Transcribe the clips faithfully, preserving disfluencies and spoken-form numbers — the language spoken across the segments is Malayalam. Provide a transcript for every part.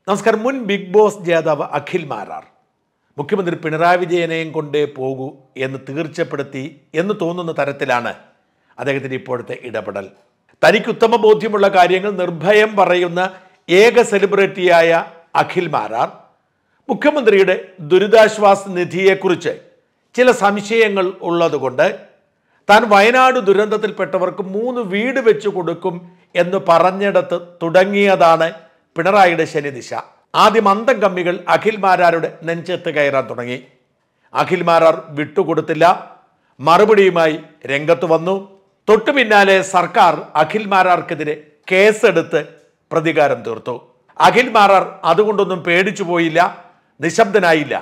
നമസ്കാരം. മുൻ ബിഗ് ബോസ് ജേതാവ് അഖിൽ മാരാർ മുഖ്യമന്ത്രി പിണറായി വിജയനെയും കൊണ്ടേ പോകൂ എന്ന് തീർച്ചപ്പെടുത്തി എന്ന് തോന്നുന്ന തരത്തിലാണ് അദ്ദേഹത്തിൻ്റെ ഇപ്പോഴത്തെ ഇടപെടൽ. തനിക്ക് ഉത്തമ ബോധ്യമുള്ള കാര്യങ്ങൾ നിർഭയം പറയുന്ന ഏക സെലിബ്രിറ്റിയായ അഖിൽ മാരാർ മുഖ്യമന്ത്രിയുടെ ദുരിതാശ്വാസ നിധിയെക്കുറിച്ച് ചില സംശയങ്ങൾ ഉള്ളതുകൊണ്ട് താൻ വയനാട് ദുരന്തത്തിൽപ്പെട്ടവർക്ക് മൂന്ന് വീട് വെച്ചു കൊടുക്കും എന്ന് പറഞ്ഞിടത്ത് തുടങ്ങിയതാണ് പിണറായിയുടെ ശനിദിശ. ആദ്യം അന്തം കമ്മികൾ അഖിൽ മാരാരുടെ നെഞ്ചത്ത് കയറാൻ തുടങ്ങി. അഖിൽ മാരാർ വിട്ടുകൊടുത്തില്ല, മറുപടിയുമായി രംഗത്ത് വന്നു. തൊട്ടു പിന്നാലെ സർക്കാർ അഖിൽ മാരാർക്കെതിരെ കേസെടുത്ത് പ്രതികാരം തീർത്തു. അഖിൽ മാരാർ അതുകൊണ്ടൊന്നും പേടിച്ചു പോയില്ല, നിശബ്ദനായില്ല.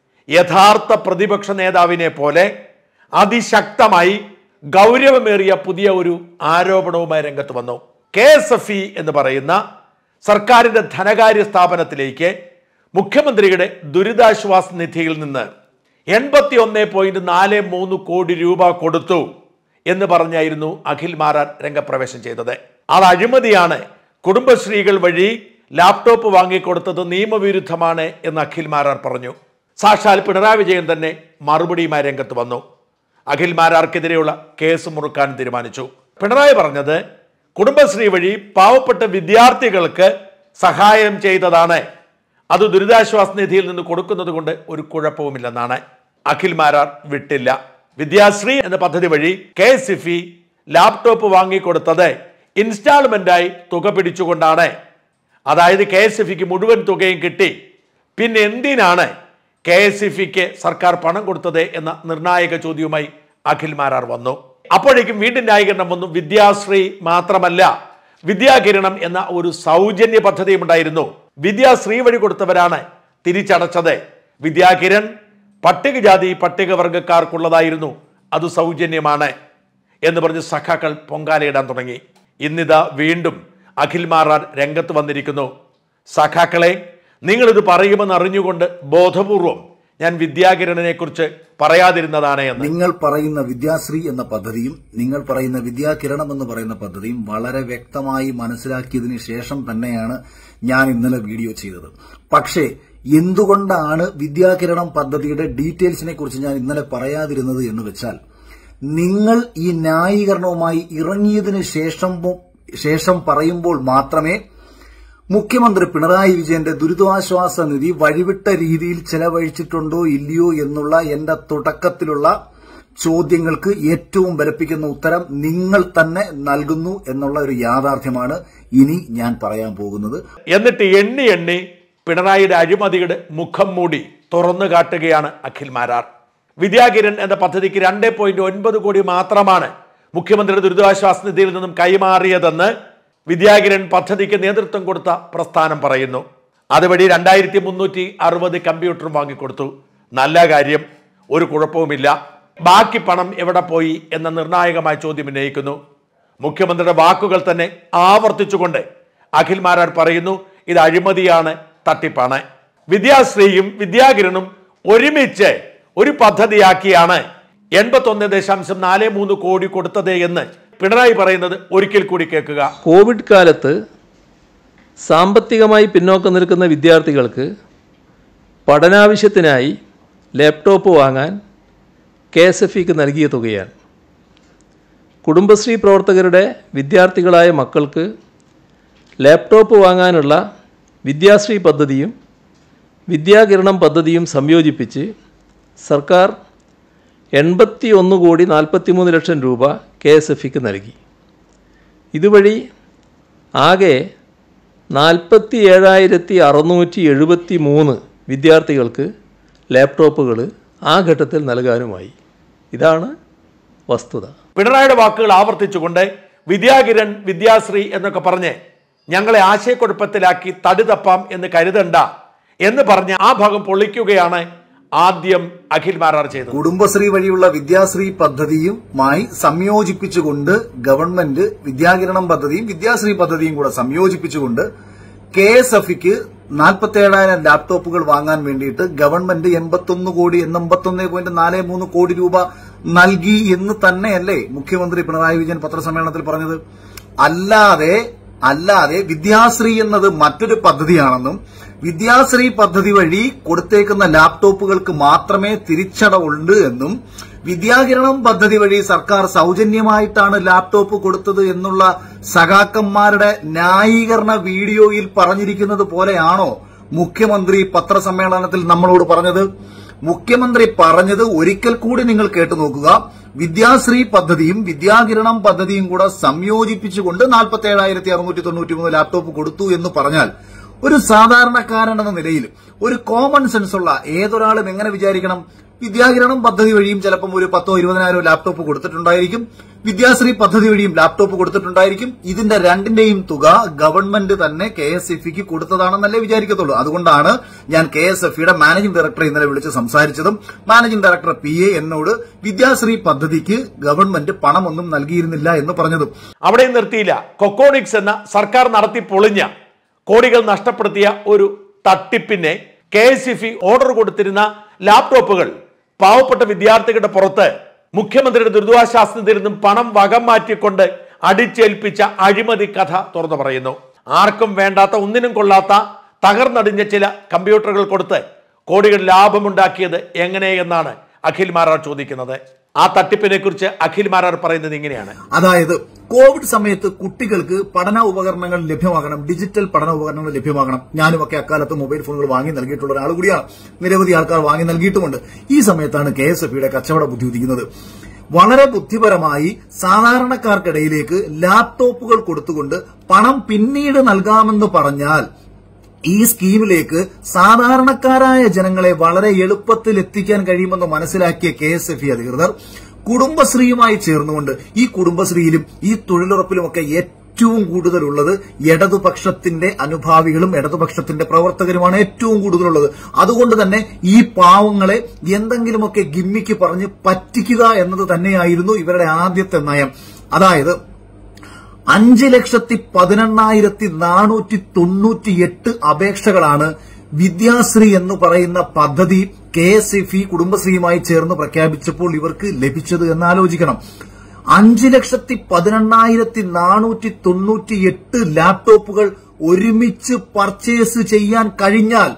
യഥാർത്ഥ പ്രതിപക്ഷ നേതാവിനെ പോലെ അതിശക്തമായി ഗൗരവമേറിയ പുതിയ ഒരു ആരോപണവുമായി രംഗത്ത് വന്നു. കെ എസ് എഫ് ഇ എന്ന് പറയുന്ന സർക്കാരിന്റെ ധനകാര്യ സ്ഥാപനത്തിലേക്ക് മുഖ്യമന്ത്രിയുടെ ദുരിതാശ്വാസ നിധിയിൽ നിന്ന് എൺപത്തി ഒന്ന് പോയിന്റ് നാല് മൂന്ന് കോടി രൂപ കൊടുത്തു എന്ന് പറഞ്ഞായിരുന്നു അഖിൽ മാരാർ രംഗപ്രവേശം ചെയ്തത്. അത് അഴിമതിയാണ്, കുടുംബശ്രീകൾ വഴി ലാപ്ടോപ്പ് വാങ്ങിക്കൊടുത്തത് നിയമവിരുദ്ധമാണ് എന്ന് അഖിൽ മാരാർ പറഞ്ഞു. സാക്ഷാൽ പിണറായി വിജയൻ തന്നെ മറുപടിയുമായി രംഗത്ത് വന്നു. അഖിൽ മാരാർക്കെതിരെയുള്ള കേസ് മുറുക്കാൻ തീരുമാനിച്ചു. പിണറായി പറഞ്ഞത് കുടുംബശ്രീ വഴി പാവപ്പെട്ട വിദ്യാർത്ഥികൾക്ക് സഹായം ചെയ്തതാണ്, അത് ദുരിതാശ്വാസ നിധിയിൽ നിന്ന് കൊടുക്കുന്നത് കൊണ്ട് ഒരു കുഴപ്പവുമില്ലെന്നാണ്. അഖിൽ മാരാർ വിട്ടില്ല. വിദ്യാശ്രീ എന്ന പദ്ധതി വഴി K S F E laptop വാങ്ങിക്കൊടുത്തത് ഇൻസ്റ്റാൾമെന്റായി തുക പിടിച്ചുകൊണ്ടാണ്. അതായത് കെ എസ് എഫ് ഇക്ക് മുഴുവൻ തുകയും കിട്ടി. പിന്നെ എന്തിനാണ് കെ എസ് എഫ് ഇക്ക് സർക്കാർ പണം കൊടുത്തത് എന്ന നിർണായക ചോദ്യവുമായി അഖിൽ മാരാർ വന്നു. അപ്പോഴേക്കും വീണ്ടും ന്യായീകരണം വന്നു. വിദ്യാശ്രീ മാത്രമല്ല, വിദ്യാകിരണം എന്ന ഒരു സൗജന്യ പദ്ധതിയും ഉണ്ടായിരുന്നു. വിദ്യാശ്രീ വഴി കൊടുത്തവരാണ് തിരിച്ചടച്ചത്. വിദ്യാകിരൺ പട്ടികജാതി പട്ടികവർഗക്കാർക്കുള്ളതായിരുന്നു, അത് സൗജന്യമാണ് എന്ന് പറഞ്ഞ് സഖാക്കൾ പൊങ്കാലയിടാൻ തുടങ്ങി. ഇന്നിതാ വീണ്ടും അഖിൽ മാരാർ രംഗത്ത് വന്നിരിക്കുന്നു. സഖാക്കളെ, നിങ്ങളിത് പറയുമെന്ന് അറിഞ്ഞുകൊണ്ട് ബോധപൂർവം ഞാൻ വിദ്യാകിരണനെ കുറിച്ച് പറയാതിരുന്നതാണ് എന്ന്. നിങ്ങൾ പറയുന്ന വിദ്യാശ്രീ എന്ന പദ്ധതിയും നിങ്ങൾ പറയുന്ന വിദ്യാകിരണം എന്ന് പറയുന്ന പദ്ധതിയും വളരെ വ്യക്തമായി മനസ്സിലാക്കിയതിനു ശേഷം തന്നെയാണ് ഞാൻ ഇന്നലെ വീഡിയോ ചെയ്തത്. പക്ഷേ എന്തുകൊണ്ടാണ് വിദ്യാകിരണം പദ്ധതിയുടെ ഡീറ്റെയിൽസിനെ കുറിച്ച് ഞാൻ ഇന്നലെ പറയാതിരുന്നത് എന്ന് വെച്ചാൽ, നിങ്ങൾ ഈ ന്യായീകരണവുമായി ഇറങ്ങിയതിനു ശേഷം ശേഷം പറയുമ്പോൾ മാത്രമേ മുഖ്യമന്ത്രി പിണറായി വിജയന്റെ ദുരിതാശ്വാസ നിധി വഴിവിട്ട രീതിയിൽ ചെലവഴിച്ചിട്ടുണ്ടോ ഇല്ലയോ എന്നുള്ള എന്റെ തുടക്കത്തിലുള്ള ചോദ്യങ്ങൾക്ക് ഏറ്റവും ബലപ്പിക്കുന്ന ഉത്തരം നിങ്ങൾ തന്നെ നൽകുന്നു എന്നുള്ള ഒരു യാഥാർത്ഥ്യമാണ് ഇനി ഞാൻ പറയാൻ പോകുന്നത്. എന്നിട്ട് എണ്ണി എണ്ണി പിണറായിയുടെ അഴിമതിയുടെ മുഖം മൂടി തുറന്നു കാട്ടുകയാണ് അഖിൽ മാരാർ. വിദ്യാകിരൺ എന്ന പദ്ധതിക്ക് രണ്ട് പോയിന്റ് ഒൻപത് കോടി മാത്രമാണ് മുഖ്യമന്ത്രിയുടെ ദുരിതാശ്വാസ നിധിയിൽ നിന്നും കൈമാറിയതെന്ന് വിദ്യാകിരൺ പദ്ധതിക്ക് നേതൃത്വം കൊടുത്ത പ്രസ്ഥാനം പറയുന്നു. അതുവഴി രണ്ടായിരത്തി മുന്നൂറ്റി അറുപത് കമ്പ്യൂട്ടറും വാങ്ങിക്കൊടുത്തു. നല്ല കാര്യം, ഒരു കുഴപ്പവുമില്ല. ബാക്കി പണം എവിടെ പോയി എന്ന നിർണായകമായ ചോദ്യം ഉന്നയിക്കുന്നു. മുഖ്യമന്ത്രിയുടെ വാക്കുകൾ തന്നെ ആവർത്തിച്ചുകൊണ്ട് അഖിൽ മാരാർ പറയുന്നു, ഇത് അഴിമതിയാണ്, തട്ടിപ്പാണ്. വിദ്യാശ്രീയും വിദ്യാകിരണും ഒരുമിച്ച് ഒരു പദ്ധതിയാക്കിയാണ് എൺപത്തി ഒന്ന് ദശാംശം നാല് മൂന്ന് കോടി കൊടുത്തത് എന്ന് പിണറായി പറയുന്നത് ഒരിക്കൽ കൂടി കേൾക്കുക. കോവിഡ് കാലത്ത് സാമ്പത്തികമായി പിന്നോക്കം നിൽക്കുന്ന വിദ്യാർത്ഥികൾക്ക് പഠനാവശ്യത്തിനായി ലാപ്ടോപ്പ് വാങ്ങാൻ കെ എസ് എഫ് ഇക്ക് നൽകിയ തുകയാണ്. കുടുംബശ്രീ പ്രവർത്തകരുടെ വിദ്യാർത്ഥികളായ മക്കൾക്ക് ലാപ്ടോപ്പ് വാങ്ങാനുള്ള വിദ്യാശ്രീ പദ്ധതിയും വിദ്യാകിരണം പദ്ധതിയും സംയോജിപ്പിച്ച് സർക്കാർ എൺപത്തി ഒന്ന് കോടി നാൽപ്പത്തി മൂന്ന് ലക്ഷം രൂപ കെ എസ് എഫ് ഇക്ക് നൽകി. ഇതുവഴി ആകെ നാൽപ്പത്തി ഏഴായിരത്തി അറുന്നൂറ്റി എഴുപത്തി മൂന്ന് വിദ്യാർത്ഥികൾക്ക് ലാപ്ടോപ്പുകൾ ആ ഘട്ടത്തിൽ നൽകാനുമായി. ഇതാണ് വസ്തുത. പിണറായിയുടെ വാക്കുകൾ ആവർത്തിച്ചുകൊണ്ട് വിദ്യാകിരൺ വിദ്യാശ്രീ എന്നൊക്കെ പറഞ്ഞ് ഞങ്ങളെ ആശയക്കുഴപ്പത്തിലാക്കി തടി തപ്പാം എന്ന് കരുതണ്ട എന്ന് പറഞ്ഞ് ആ ഭാഗം പൊളിക്കുകയാണ് ആദ്യം അഖിൽ മാരാർ ചെയ്തത്. കുടുംബശ്രീ വഴിയുള്ള വിദ്യാശ്രീ പദ്ധതിയുമായി സംയോജിപ്പിച്ചുകൊണ്ട് ഗവൺമെന്റ് വിദ്യാകിരണം പദ്ധതിയും വിദ്യാശ്രീ പദ്ധതിയും കൂടെ സംയോജിപ്പിച്ചുകൊണ്ട് കെ എസ് എഫ് ഇക്ക് നാൽപ്പത്തി ഏഴായിരം ലാപ്ടോപ്പുകൾ വാങ്ങാൻ വേണ്ടിയിട്ട് ഗവൺമെന്റ് എൺപത്തൊന്ന് കോടി എൺപത്തൊന്ന് പോയിന്റ് നാല് മൂന്ന് കോടി രൂപ നൽകി എന്ന് തന്നെയല്ലേ മുഖ്യമന്ത്രി പിണറായി വിജയൻ പത്രസമ്മേളനത്തിൽ പറഞ്ഞത്? അല്ലാതെ അല്ലാതെ വിദ്യാശ്രീ എന്നത് മറ്റൊരു പദ്ധതിയാണെന്നും വിദ്യാശ്രീ പദ്ധതി വഴി കൊടുത്തേക്കുന്ന ലാപ്ടോപ്പുകൾക്ക് മാത്രമേ തിരിച്ചടവുണ്ട് എന്നും വിദ്യാകിരണം പദ്ധതി വഴി സർക്കാർ സൌജന്യമായിട്ടാണ് ലാപ്ടോപ്പ് കൊടുത്തത് എന്നുള്ള സഖാക്കന്മാരുടെ ന്യായീകരണ വീഡിയോയിൽ പറഞ്ഞിരിക്കുന്നത് പോലെയാണോ മുഖ്യമന്ത്രി പത്രസമ്മേളനത്തിൽ നമ്മളോട് പറഞ്ഞത്? മുഖ്യമന്ത്രി പറഞ്ഞത് ഒരിക്കൽ കൂടി നിങ്ങൾ കേട്ടു നോക്കുക. വിദ്യാശ്രീ പദ്ധതിയും വിദ്യാകിരണം പദ്ധതിയും കൂടെ സംയോജിപ്പിച്ചുകൊണ്ട് നാൽപ്പത്തി ഏഴായിരത്തി അറുന്നൂറ്റി തൊണ്ണൂറ്റി മൂന്ന് ലാപ്ടോപ്പ് കൊടുത്തു എന്ന് പറഞ്ഞാൽ ഒരു സാധാരണക്കാരൻ എന്ന നിലയിൽ ഒരു കോമൺ സെൻസ് ഉള്ള ഏതൊരാളും എങ്ങനെ വിചാരിക്കണം? വിദ്യാകിരണം പദ്ധതി വഴിയും ചിലപ്പം ഒരു പത്തോ ഇരുപതിനായിരോ ലാപ്ടോപ്പ് കൊടുത്തിട്ടുണ്ടായിരിക്കും, വിദ്യാശ്രീ പദ്ധതി വഴിയും ലാപ്ടോപ്പ് കൊടുത്തിട്ടുണ്ടായിരിക്കും. ഇതിന്റെ രണ്ടിന്റെയും തുക ഗവൺമെന്റ് തന്നെ കെ എസ് എഫ് ഇക്ക് കൊടുത്തതാണെന്നല്ലേ വിചാരിക്കത്തുള്ളൂ. അതുകൊണ്ടാണ് ഞാൻ കെ എസ് എഫ് ഇയുടെ മാനേജിംഗ് ഡയറക്ടറെ ഇന്നലെ വിളിച്ച് സംസാരിച്ചതും മാനേജിംഗ് ഡയറക്ടർ പി എ എന്നോട് വിദ്യാശ്രീ പദ്ധതിക്ക് ഗവൺമെന്റ് പണമൊന്നും നൽകിയിരുന്നില്ല എന്ന് പറഞ്ഞതും. അവിടെ നിർത്തിയില്ല. കൊക്കോണിക്സ് എന്ന സർക്കാർ നടത്തി പൊളിഞ്ഞ കോടികൾ നഷ്ടപ്പെടുത്തിയ ഒരു തട്ടിപ്പിനെ K S F E order കൊടുത്തിരുന്ന ലാപ്ടോപ്പുകൾ പാവപ്പെട്ട വിദ്യാർത്ഥികളുടെ പുറത്ത് മുഖ്യമന്ത്രിയുടെ ദുരിതാശ്വാസ നിധിയിൽ നിന്നും പണം വകം മാറ്റിക്കൊണ്ട് അടിച്ചേൽപ്പിച്ച അഴിമതി കഥ തുറന്നു പറയുന്നു. ആർക്കും വേണ്ടാത്ത ഒന്നിനും കൊള്ളാത്ത തകർന്നടിഞ്ഞ ചില കമ്പ്യൂട്ടറുകൾ കൊടുത്ത് കോടികൾ ലാഭമുണ്ടാക്കിയത് എങ്ങനെയെന്നാണ് അഖിൽ മാരാർ ചോദിക്കുന്നത്. ആ തട്ടിപ്പിനെ കുറിച്ച് അഖിൽ മാരാർ പറയുന്നത് ഇങ്ങനെയാണ്. അതായത് കോവിഡ് സമയത്ത് കുട്ടികൾക്ക് പഠന ഉപകരണങ്ങൾ ലഭ്യമാകണം, ഡിജിറ്റൽ പഠന ഉപകരണങ്ങൾ ലഭ്യമാകണം. ഞാനുമൊക്കെ അക്കാലത്ത് മൊബൈൽ ഫോണുകൾ വാങ്ങി നൽകിയിട്ടുള്ള ഒരാൾ കൂടിയാണ്. നിരവധി ആൾക്കാർ വാങ്ങി നൽകിയിട്ടുമുണ്ട്. ഈ സമയത്താണ് കെ എസ് എഫ് ഇയുടെ കച്ചവട ബുദ്ധി ഉദിക്കുന്നത്. വളരെ ബുദ്ധിപരമായി സാധാരണക്കാർക്കിടയിലേക്ക് ലാപ്ടോപ്പുകൾ കൊടുത്തുകൊണ്ട് പണം പിന്നീട് നൽകാമെന്ന് പറഞ്ഞാൽ ഈ സ്കീമിലേക്ക് സാധാരണക്കാരായ ജനങ്ങളെ വളരെ എളുപ്പത്തിൽ എത്തിക്കാൻ കഴിയുമെന്ന് മനസ്സിലാക്കിയ കെ എസ് എഫ് ഇ അധികൃതർ കുടുംബശ്രീയുമായി ചേർന്നുകൊണ്ട്, ഈ കുടുംബശ്രീയിലും ഈ തൊഴിലുറപ്പിലുമൊക്കെ ഏറ്റവും കൂടുതലുള്ളത് ഇടതുപക്ഷത്തിന്റെ അനുഭാവികളും ഇടതുപക്ഷത്തിന്റെ പ്രവർത്തകരുമാണ് ഏറ്റവും കൂടുതലുള്ളത്. അതുകൊണ്ട് തന്നെ ഈ പാവങ്ങളെ എന്തെങ്കിലുമൊക്കെ ഗിമ്മിക്ക് പറഞ്ഞ് പറ്റിക്കുക എന്നത് തന്നെയായിരുന്നു ഇവരുടെ ആദ്യത്തെ നയം. അതായത് അഞ്ച് ലക്ഷത്തി പതിനെണ്ണായിരത്തി നാനൂറ്റി തൊണ്ണൂറ്റി എട്ട് അപേക്ഷകളാണ് വിദ്യാശ്രീ എന്ന് പറയുന്ന പദ്ധതി കെ എസ് എഫ് ഇ കുടുംബശ്രീയുമായി ചേർന്ന് പ്രഖ്യാപിച്ചപ്പോൾ ഇവർക്ക് ലഭിച്ചത് എന്നാലോചിക്കണം. അഞ്ച് ലക്ഷത്തി പതിനെണ്ണായിരത്തി നാനൂറ്റി തൊണ്ണൂറ്റി എട്ട് ലാപ്ടോപ്പുകൾ ഒരുമിച്ച് പർച്ചേസ് ചെയ്യാൻ കഴിഞ്ഞാൽ,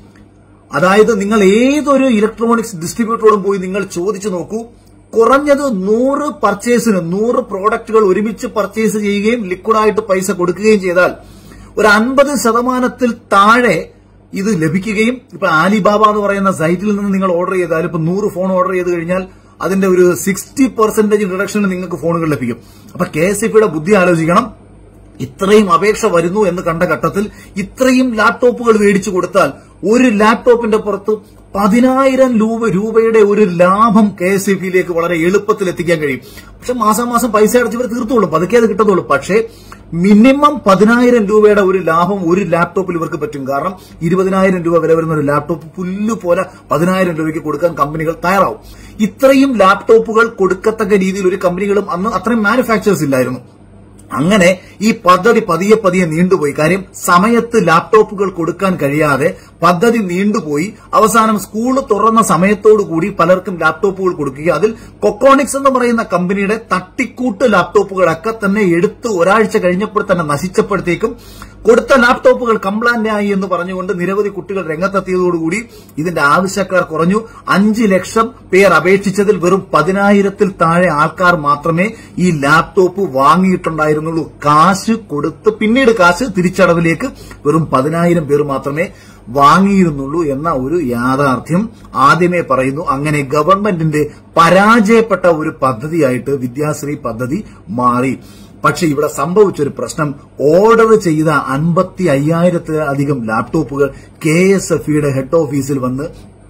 അതായത് നിങ്ങൾ ഏതൊരു ഇലക്ട്രോണിക്സ് ഡിസ്ട്രിബ്യൂട്ടറോടും പോയി നിങ്ങൾ ചോദിച്ചു നോക്കൂ, കുറഞ്ഞത് നൂറ് പർച്ചേസിന് നൂറ് പ്രോഡക്റ്റുകൾ ഒരുമിച്ച് പർച്ചേസ് ചെയ്യുകയും ലിക്വിഡായിട്ട് പൈസ കൊടുക്കുകയും ചെയ്താൽ ഒരു അൻപത് ശതമാനത്തിൽ താഴെ ഇത് ലഭിക്കുകയും, ഇപ്പൊ ആലിബാബ എന്ന് പറയുന്ന സൈറ്റിൽ നിന്ന് നിങ്ങൾ ഓർഡർ ചെയ്താൽ ഇപ്പൊ നൂറ് ഫോൺ ഓർഡർ ചെയ്ത് കഴിഞ്ഞാൽ അതിന്റെ ഒരു സിക്സ്റ്റി പെർസെന്റേജ് റിഡക്ഷന് നിങ്ങൾക്ക് ഫോണുകൾ ലഭിക്കും. അപ്പൊ കെ എസ് എഫ് ഇയുടെ ബുദ്ധി ആലോചിക്കണം. ഇത്രയും അപേക്ഷ വരുന്നു എന്ന് കണ്ട ഘട്ടത്തിൽ ഇത്രയും ലാപ്ടോപ്പുകൾ മേടിച്ചു കൊടുത്താൽ ഒരു ലാപ്ടോപ്പിന്റെ പുറത്ത് പതിനായിരം രൂപ രൂപയുടെ ഒരു ലാഭം കെ എസ് എഫ് ഇയിലേക്ക് വളരെ എളുപ്പത്തിൽ എത്തിക്കാൻ കഴിയും. പക്ഷെ മാസം മാസം പൈസ അടച്ച് ഇവർ തീർത്തോളും, പതുക്കെ അത് കിട്ടത്തുള്ളൂ. പക്ഷേ മിനിമം പതിനായിരം രൂപയുടെ ഒരു ലാഭം ഒരു ലാപ്ടോപ്പിൽ ഇവർക്ക് പറ്റും. കാരണം ഇരുപതിനായിരം രൂപ വില വരുന്ന ഒരു ലാപ്ടോപ്പ് പുല്ല് പോലെ പതിനായിരം രൂപയ്ക്ക് കൊടുക്കാൻ കമ്പനികൾ തയ്യാറാവും. ഇത്രയും ലാപ്ടോപ്പുകൾ കൊടുക്കത്തക്ക രീതിയിൽ ഒരു കമ്പനികളും അന്ന് അത്രയും മാനുഫാക്ചേഴ്സ് ഇല്ലായിരുന്നു. അങ്ങനെ ഈ പദ്ധതി പതിയെ പതിയെ നീണ്ടുപോയി. കാര്യം സമയത്ത് ലാപ്ടോപ്പുകൾ കൊടുക്കാൻ കഴിയാതെ പദ്ധതി നീണ്ടുപോയി. അവസാനം സ്കൂൾ തുറന്ന സമയത്തോടുകൂടി പലർക്കും ലാപ്ടോപ്പുകൾ കൊടുക്കുക. അതിൽ കൊക്കോണിക്സ് എന്ന് പറയുന്ന കമ്പനിയുടെ തട്ടിക്കൂട്ട് ലാപ്ടോപ്പുകളൊക്കെ തന്നെ എടുത്ത് ഒരാഴ്ച കഴിഞ്ഞപ്പോൾ തന്നെ നശിച്ചപ്പോഴത്തേക്കും കൊടുത്ത ലാപ്ടോപ്പുകൾ കംപ്ലൈന്റ് ആയി എന്ന് പറഞ്ഞുകൊണ്ട് നിരവധി കുട്ടികൾ രംഗത്തെത്തിയതോടുകൂടി ഇതിന്റെ ആവശ്യക്കാർ കുറഞ്ഞു. അഞ്ച് ലക്ഷം പേർ അപേക്ഷിച്ചതിൽ വെറും പതിനായിരത്തിൽ താഴെ ആൾക്കാർ മാത്രമേ ഈ ലാപ്ടോപ്പ് വാങ്ങിയിട്ടുണ്ടായിരുന്നുള്ളൂ. കാശ് കൊടുത്ത് പിന്നീട് കാശ് തിരിച്ചടവിലേക്ക് വെറും പതിനായിരം പേർ മാത്രമേ വാങ്ങിയിരുന്നുള്ളൂ എന്ന ഒരു യാഥാർത്ഥ്യം ആദ്യമേ പറയുന്നു. അങ്ങനെ ഗവൺമെന്റിന്റെ പരാജയപ്പെട്ട ഒരു പദ്ധതിയായിട്ട് വിദ്യാശ്രീ പദ്ധതി മാറി. പക്ഷെ ഇവിടെ സംഭവിച്ചൊരു പ്രശ്നം, ഓർഡർ ചെയ്ത അൻപത്തി അയ്യായിരത്തിലധികം ലാപ്ടോപ്പുകൾ കെ എസ് എഫ് ഇയുടെ ഹെഡ് ഓഫീസിൽ വന്ന്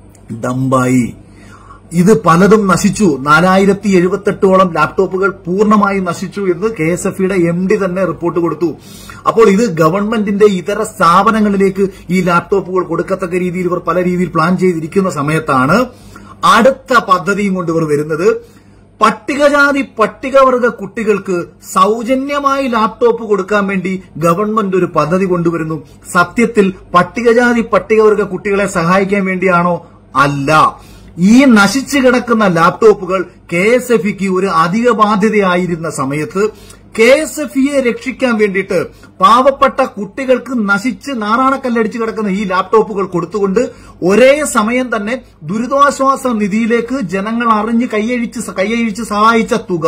ഡംപായി. ഇത് പലതും നശിച്ചു. നാലായിരത്തി എഴുപത്തെട്ടോളം ലാപ്ടോപ്പുകൾ പൂർണ്ണമായി നശിച്ചു എന്ന് കെ എസ് എഫ് ഇയുടെ എം ഡി തന്നെ റിപ്പോർട്ട് കൊടുത്തു. അപ്പോൾ ഇത് ഗവൺമെന്റിന്റെ ഇതര സ്ഥാപനങ്ങളിലേക്ക് ഈ ലാപ്ടോപ്പുകൾ കൊടുക്കത്തക്ക രീതിയിൽ ഇവർ പല രീതിയിൽ പ്ലാൻ ചെയ്തിരിക്കുന്ന സമയത്താണ് അടുത്ത പദ്ധതിയും കൊണ്ട് ഇവർ വരുന്നത്. പട്ടികജാതി പട്ടികവർഗ കുട്ടികൾക്ക് സൌജന്യമായി ലാപ്ടോപ്പ് കൊടുക്കാൻ വേണ്ടി ഗവൺമെന്റ് ഒരു പദ്ധതി കൊണ്ടുവരുന്നു. സത്യത്തിൽ പട്ടികജാതി പട്ടികവർഗ കുട്ടികളെ സഹായിക്കാൻ വേണ്ടിയാണോ? അല്ല. ഈ നശിച്ചു കിടക്കുന്ന ലാപ്ടോപ്പുകൾ കെ എസ് എഫ് ഇക്ക് ഒരു അധിക ബാധ്യതയായിരുന്ന സമയത്ത് കെ എസ് എഫ് ഇയെ രക്ഷിക്കാൻ വേണ്ടിയിട്ട് പാവപ്പെട്ട കുട്ടികൾക്ക് നശിച്ച് നാറാണക്കല്ലടിച്ച് കിടക്കുന്ന ഈ ലാപ്ടോപ്പുകൾ കൊടുത്തുകൊണ്ട് ഒരേ സമയം തന്നെ ദുരിതാശ്വാസ നിധിയിലേക്ക് ജനങ്ങൾ അറിഞ്ഞ് കൈയഴിച്ച് കൈയഴിച്ച് സഹായിച്ച തുക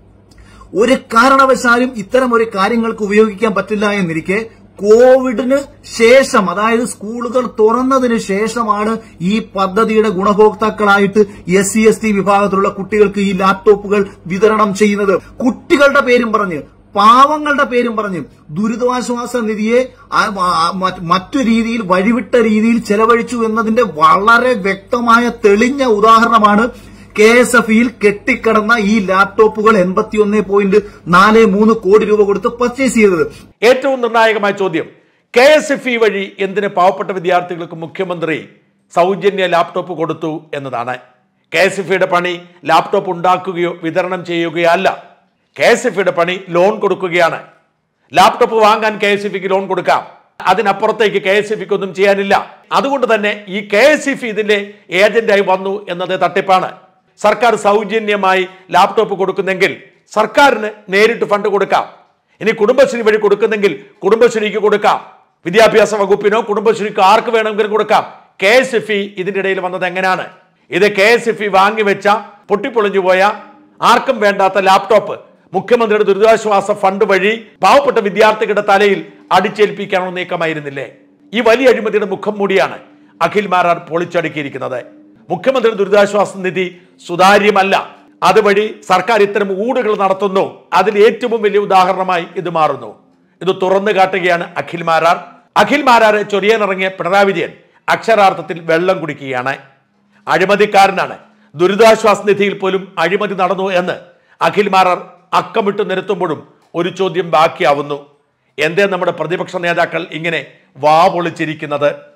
ഒരു കാരണവശാലും ഇത്തരം ഒരു കാര്യങ്ങൾക്ക് ഉപയോഗിക്കാൻ പറ്റില്ല എന്നിരിക്കെ കോവിഡിന് ശേഷം, അതായത് സ്കൂളുകൾ തുറന്നതിന് ശേഷമാണ് ഈ പദ്ധതിയുടെ ഗുണഭോക്താക്കളായിട്ട് എസ് സി എസ് ടി വിഭാഗത്തിലുള്ള കുട്ടികൾക്ക് ഈ ലാപ്ടോപ്പുകൾ വിതരണം ചെയ്യുന്നത്. കുട്ടികളുടെ പേരും പറഞ്ഞ്, പാവങ്ങളുടെ പേരും പറഞ്ഞ് ദുരിതാശ്വാസ നിധിയെ മറ്റു രീതിയിൽ വഴിവിട്ട രീതിയിൽ ചെലവഴിച്ചു എന്നതിന്റെ വളരെ വ്യക്തമായ തെളിഞ്ഞ ഉദാഹരണമാണ് കെ എസ് എഫ് ഇയിൽ കെട്ടിക്കിടന്ന ഈ ലാപ്ടോപ്പുകൾ എൺപത്തിയൊന്ന് പോയിന്റ് നാല് മൂന്ന് കോടി രൂപ കൊടുത്ത് പർച്ചേസ് ചെയ്തത്. ഏറ്റവും നിർണായകമായ ചോദ്യം, കെ എസ് എഫ് ഇ വഴി എന്തിന് പാവപ്പെട്ട വിദ്യാർത്ഥികൾക്ക് മുഖ്യമന്ത്രി സൗജന്യ ലാപ്ടോപ്പ് കൊടുത്തു എന്നതാണ്. കെ എസ് എഫ് ഇയുടെ പണി ലാപ്ടോപ്പ് ഉണ്ടാക്കുകയോ വിതരണം ചെയ്യുകയോ അല്ല. കെ എസ് എഫ് ഇയുടെ പണി ലോൺ കൊടുക്കുകയാണ്. ലാപ്ടോപ്പ് വാങ്ങാൻ കെ എസ് എഫ് ഇക്ക് ലോൺ കൊടുക്കാം, അതിനപ്പുറത്തേക്ക് കെ എസ് എഫ് ഇക്ക് ഒന്നും ചെയ്യാനില്ല. അതുകൊണ്ട് തന്നെ ഈ കെ എസ് എഫ് ഇ ഇതിന്റെ ഏജന്റായി വന്നു എന്നത് തട്ടിപ്പാണ്. സർക്കാർ സൗജന്യമായി ലാപ്ടോപ്പ് കൊടുക്കുന്നെങ്കിൽ സർക്കാരിന് നേരിട്ട് ഫണ്ട് കൊടുക്കാം. ഇനി കുടുംബശ്രീ വഴി കൊടുക്കുന്നെങ്കിൽ കുടുംബശ്രീക്ക് കൊടുക്കാം, വിദ്യാഭ്യാസ വകുപ്പിനോ കുടുംബശ്രീക്കോ ആർക്ക് വേണമെങ്കിലും കൊടുക്കാം. കെ എസ് എഫ് ഇ ഇതിന്റെ ഇടയിൽ വന്നത് എങ്ങനെയാണ്? ഇത് കെ എസ് എഫ് ഇ വാങ്ങിവെച്ച പൊട്ടിപ്പൊളിഞ്ഞു പോയ ആർക്കും വേണ്ടാത്ത ലാപ്ടോപ്പ് മുഖ്യമന്ത്രിയുടെ ദുരിതാശ്വാസ ഫണ്ട് വഴി പാവപ്പെട്ട വിദ്യാർത്ഥികളുടെ തലയിൽ അടിച്ചേൽപ്പിക്കാനുള്ള നീക്കമായിരുന്നില്ലേ? ഈ വലിയ അഴിമതിയുടെ മുഖം മൂടിയാണ് അഖിൽ മാരാർ പൊളിച്ചടുക്കിയിരിക്കുന്നത്. മുഖ്യമന്ത്രിയുടെ ദുരിതാശ്വാസ നിധി സുതാര്യമല്ല, അതുവഴി സർക്കാർ ഇത്തരം ഊടുകൾ നടത്തുന്നു. അതിൽ ഏറ്റവും വലിയ ഉദാഹരണമായി ഇത് മാറുന്നു. ഇത് തുറന്നു കാട്ടുകയാണ് അഖിൽ മാരാർ. അഖിൽ മാരാറെ ചൊറിയാനിറങ്ങിയ പിണറായി വിജയൻ അക്ഷരാർത്ഥത്തിൽ വെള്ളം കുടിക്കുകയാണ്. അഴിമതിക്കാരനാണ്, ദുരിതാശ്വാസ നിധിയിൽ പോലും അഴിമതി നടന്നു എന്ന് അഖിൽ മാരാർ അക്കമിട്ട് നിരത്തുമ്പോഴും ഒരു ചോദ്യം ബാക്കിയാവുന്നു. എന്തേ നമ്മുടെ പ്രതിപക്ഷ നേതാക്കൾ ഇങ്ങനെ വാ പൊളിച്ചിരിക്കുന്നത്?